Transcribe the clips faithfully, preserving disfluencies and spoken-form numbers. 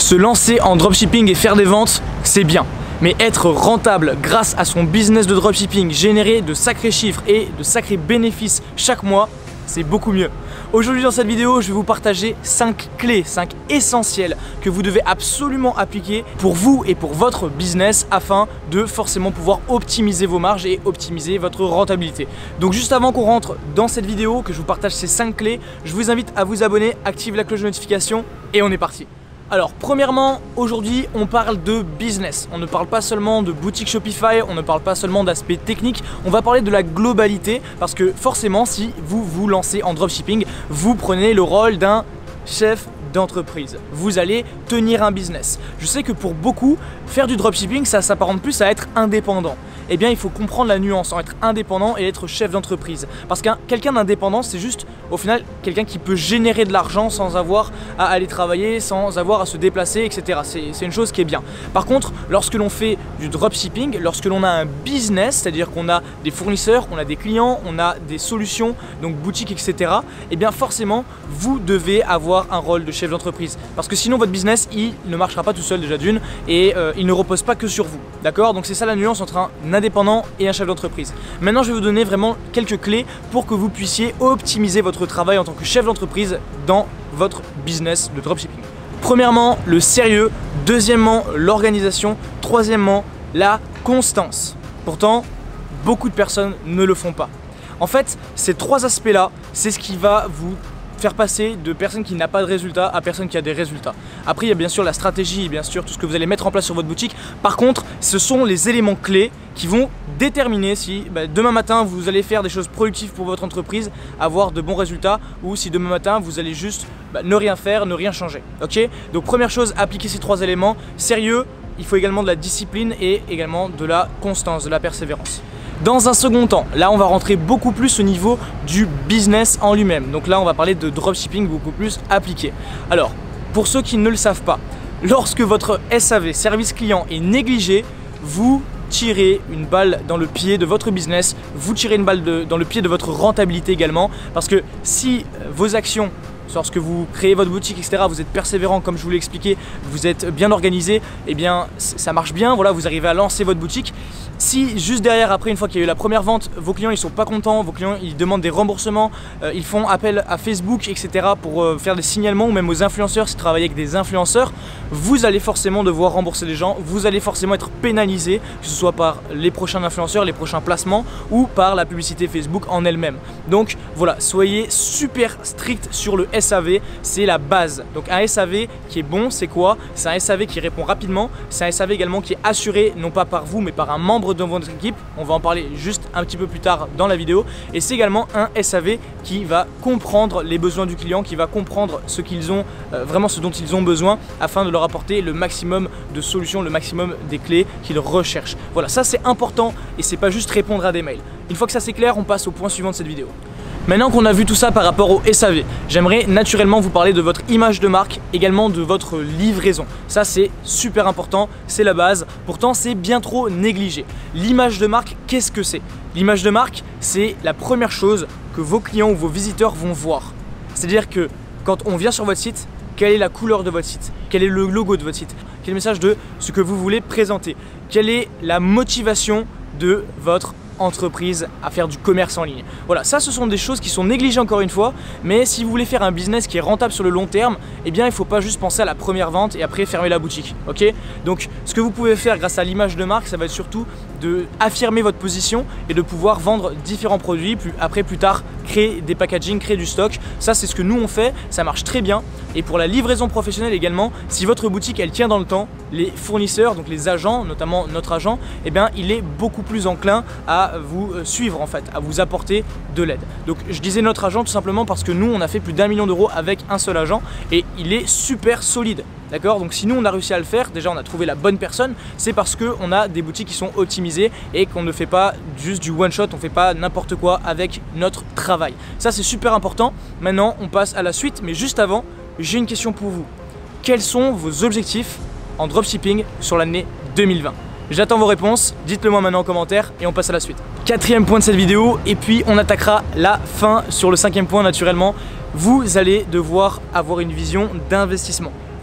Se lancer en dropshipping et faire des ventes, c'est bien. Mais être rentable grâce à son business de dropshipping, générer de sacrés chiffres et de sacrés bénéfices chaque mois, c'est beaucoup mieux. Aujourd'hui dans cette vidéo, je vais vous partager cinq clés, cinq essentiels que vous devez absolument appliquer pour vous et pour votre business afin de forcément pouvoir optimiser vos marges et optimiser votre rentabilité. Donc juste avant qu'on rentre dans cette vidéo, que je vous partage ces cinq clés, je vous invite à vous abonner, activer la cloche de notification et on est parti. Alors premièrement, aujourd'hui on parle de business, on ne parle pas seulement de boutique Shopify, on ne parle pas seulement d'aspect technique, on va parler de la globalité parce que forcément si vous vous lancez en dropshipping, vous prenez le rôle d'un chef d'entreprise. Vous allez tenir un business. Je sais que pour beaucoup, faire du dropshipping, ça s'apparente plus à être indépendant. Eh bien, il faut comprendre la nuance entre être indépendant et être chef d'entreprise. Parce qu'un quelqu'un d'indépendant, c'est juste, au final, quelqu'un qui peut générer de l'argent sans avoir à aller travailler, sans avoir à se déplacer, et cetera. C'est une chose qui est bien. Par contre, lorsque l'on fait du dropshipping, lorsque l'on a un business, c'est-à-dire qu'on a des fournisseurs, on a des clients, on a des solutions, donc boutiques, et cetera. Eh bien, forcément, vous devez avoir un rôle de chef d'entreprise. Parce que sinon, votre business, il ne marchera pas tout seul déjà d'une et euh, il ne repose pas que sur vous. D'accord? Donc c'est ça la nuance entre un indépendant et un chef d'entreprise. Maintenant, je vais vous donner vraiment quelques clés pour que vous puissiez optimiser votre travail en tant que chef d'entreprise dans votre business de dropshipping. Premièrement, le sérieux. Deuxièmement, l'organisation. Troisièmement, la constance. Pourtant, beaucoup de personnes ne le font pas. En fait, ces trois aspects-là, c'est ce qui va vous faire passer de personne qui n'a pas de résultats à personne qui a des résultats. Après, il y a bien sûr la stratégie, bien sûr tout ce que vous allez mettre en place sur votre boutique. Par contre, ce sont les éléments clés qui vont déterminer si bah, demain matin vous allez faire des choses productives pour votre entreprise, avoir de bons résultats, ou si demain matin vous allez juste bah, ne rien faire, ne rien changer. Ok? Donc première chose, appliquer ces trois éléments. Sérieux, il faut également de la discipline et également de la constance, de la persévérance. Dans un second temps, là on va rentrer beaucoup plus au niveau du business en lui-même. Donc là on va parler de dropshipping beaucoup plus appliqué. Alors, pour ceux qui ne le savent pas, lorsque votre S A V, service client, est négligé, vous tirez une balle dans le pied de votre business, vous tirez une balle de, dans le pied de votre rentabilité également. Parce que si vos actions, lorsque vous créez votre boutique, et cetera, vous êtes persévérant comme je vous l'ai expliqué, vous êtes bien organisé, et bien ça marche bien, voilà, vous arrivez à lancer votre boutique. Si juste derrière, après une fois qu'il y a eu la première vente, vos clients ils sont pas contents, vos clients ils demandent des remboursements, euh, ils font appel à Facebook, et cetera pour euh, faire des signalements, ou même aux influenceurs, si vous travaillez avec des influenceurs, vous allez forcément devoir rembourser les gens, vous allez forcément être pénalisé, que ce soit par les prochains influenceurs, les prochains placements, ou par la publicité Facebook en elle-même. Donc voilà, soyez super strict sur le S A V, c'est la base. Donc un S A V qui est bon, c'est quoi? C'est un S A V qui répond rapidement, c'est un S A V également qui est assuré, non pas par vous, mais par un membre de votre équipe. On va en parler juste un petit peu plus tard dans la vidéo. Et c'est également un S A V qui va comprendre les besoins du client, qui va comprendre ce qu'ils ont, euh, vraiment ce dont ils ont besoin afin de leur apporter le maximum de solutions, le maximum des clés qu'ils recherchent. Voilà, ça c'est important et c'est pas juste répondre à des mails. Une fois que ça c'est clair, on passe au point suivant de cette vidéo. Maintenant qu'on a vu tout ça par rapport au S A V, j'aimerais naturellement vous parler de votre image de marque, également de votre livraison. Ça c'est super important, c'est la base, pourtant c'est bien trop négligé. L'image de marque, qu'est-ce que c'est? L'image de marque, c'est la première chose que vos clients ou vos visiteurs vont voir. C'est-à-dire que quand on vient sur votre site, quelle est la couleur de votre site? Quel est le logo de votre site? Quel est le message de ce que vous voulez présenter? Quelle est la motivation de votre entreprise à faire du commerce en ligne? Voilà, ça ce sont des choses qui sont négligées encore une fois, mais si vous voulez faire un business qui est rentable sur le long terme, eh bien il ne faut pas juste penser à la première vente et après fermer la boutique, ok? Donc ce que vous pouvez faire grâce à l'image de marque, ça va être surtout de affirmer votre position et de pouvoir vendre différents produits, puis après plus tard créer des packaging, créer du stock. Ça c'est ce que nous on fait, ça marche très bien. Et pour la livraison professionnelle également, si votre boutique elle tient dans le temps, les fournisseurs, donc les agents, notamment notre agent, eh bien il est beaucoup plus enclin à vous suivre en fait, à vous apporter de l'aide. Donc je disais notre agent tout simplement parce que nous on a fait plus d'un million d'euros avec un seul agent et il est super solide. D'accord? Donc si nous on a réussi à le faire, déjà on a trouvé la bonne personne, c'est parce qu'on a des boutiques qui sont optimisées et qu'on ne fait pas juste du one shot, on ne fait pas n'importe quoi avec notre travail. Ça c'est super important. Maintenant on passe à la suite, mais juste avant, j'ai une question pour vous. Quels sont vos objectifs en dropshipping sur l'année deux mille vingt? J'attends vos réponses, dites-le moi maintenant en commentaire et on passe à la suite. Quatrième point de cette vidéo et puis on attaquera la fin sur le cinquième point naturellement. Vous allez devoir avoir une vision d'investissement.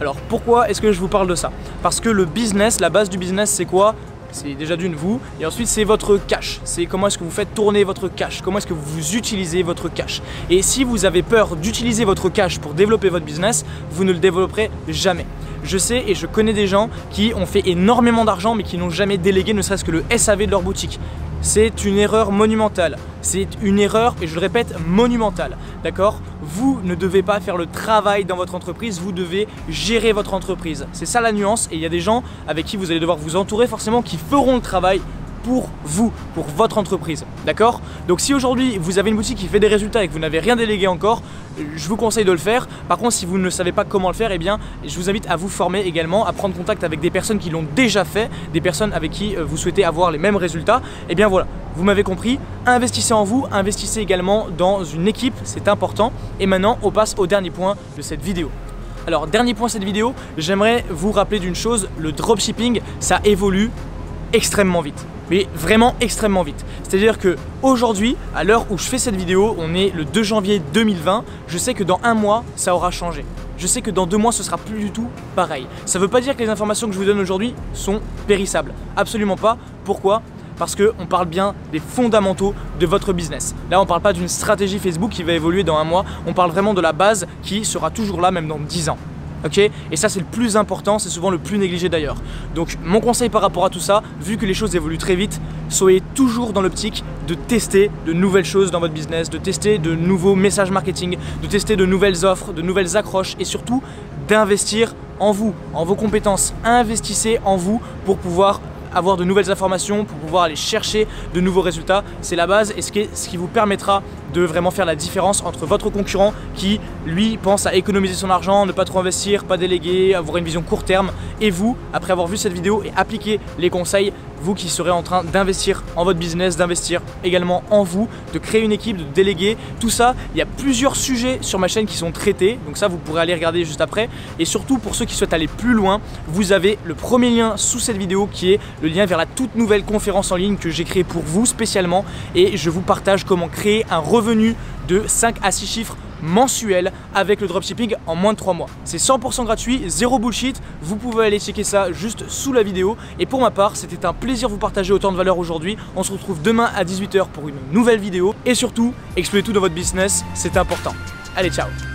Alors pourquoi est-ce que je vous parle de ça? Parce que le business, la base du business c'est quoi? C'est déjà d'une vous, et ensuite c'est votre cash, c'est comment est-ce que vous faites tourner votre cash, comment est-ce que vous utilisez votre cash. Et si vous avez peur d'utiliser votre cash pour développer votre business, vous ne le développerez jamais. Je sais et je connais des gens qui ont fait énormément d'argent mais qui n'ont jamais délégué ne serait-ce que le S A V de leur boutique. C'est une erreur monumentale, c'est une erreur et je le répète monumentale, d'accord? Vous ne devez pas faire le travail dans votre entreprise, vous devez gérer votre entreprise. C'est ça la nuance et il y a des gens avec qui vous allez devoir vous entourer forcément qui feront le travail pour vous, pour votre entreprise, d'accord? Donc si aujourd'hui vous avez une boutique qui fait des résultats et que vous n'avez rien délégué encore, je vous conseille de le faire. Par contre, si vous ne savez pas comment le faire, eh bien je vous invite à vous former également, à prendre contact avec des personnes qui l'ont déjà fait, des personnes avec qui vous souhaitez avoir les mêmes résultats. Et bien voilà, vous m'avez compris, investissez en vous, investissez également dans une équipe, c'est important. Et maintenant, on passe au dernier point de cette vidéo. Alors, dernier point de cette vidéo, j'aimerais vous rappeler d'une chose, le dropshipping, ça évolue extrêmement vite. Mais vraiment extrêmement vite. C'est-à-dire que aujourd'hui, à l'heure où je fais cette vidéo, on est le deux janvier deux mille vingt, je sais que dans un mois, ça aura changé. Je sais que dans deux mois, ce sera plus du tout pareil. Ça ne veut pas dire que les informations que je vous donne aujourd'hui sont périssables. Absolument pas. Pourquoi ? Parce qu'on parle bien des fondamentaux de votre business. Là, on ne parle pas d'une stratégie Facebook qui va évoluer dans un mois, on parle vraiment de la base qui sera toujours là même dans dix ans. Ok, et ça c'est le plus important, c'est souvent le plus négligé d'ailleurs. Donc mon conseil par rapport à tout ça, vu que les choses évoluent très vite, soyez toujours dans l'optique de tester de nouvelles choses dans votre business, de tester de nouveaux messages marketing, de tester de nouvelles offres, de nouvelles accroches et surtout d'investir en vous, en vos compétences. Investissez en vous pour pouvoir avoir de nouvelles informations, pour pouvoir aller chercher de nouveaux résultats. C'est la base et ce qui, ce qui vous permettra de vraiment faire la différence entre votre concurrent qui, lui, pense à économiser son argent, ne pas trop investir, pas déléguer, avoir une vision court terme, et vous, après avoir vu cette vidéo et appliquer les conseils, vous qui serez en train d'investir en votre business, d'investir également en vous, de créer une équipe, de déléguer, tout ça, il y a plusieurs sujets sur ma chaîne qui sont traités, donc ça vous pourrez aller regarder juste après. Et surtout pour ceux qui souhaitent aller plus loin, vous avez le premier lien sous cette vidéo qui est le lien vers la toute nouvelle conférence en ligne que j'ai créée pour vous spécialement, et je vous partage comment créer un revenu de cinq à six chiffres mensuel avec le dropshipping en moins de trois mois. C'est cent pour cent gratuit, zéro bullshit, vous pouvez aller checker ça juste sous la vidéo. Et pour ma part, c'était un plaisir de vous partager autant de valeur aujourd'hui. On se retrouve demain à dix-huit heures pour une nouvelle vidéo. Et surtout, exploitez tout dans votre business, c'est important. Allez, ciao!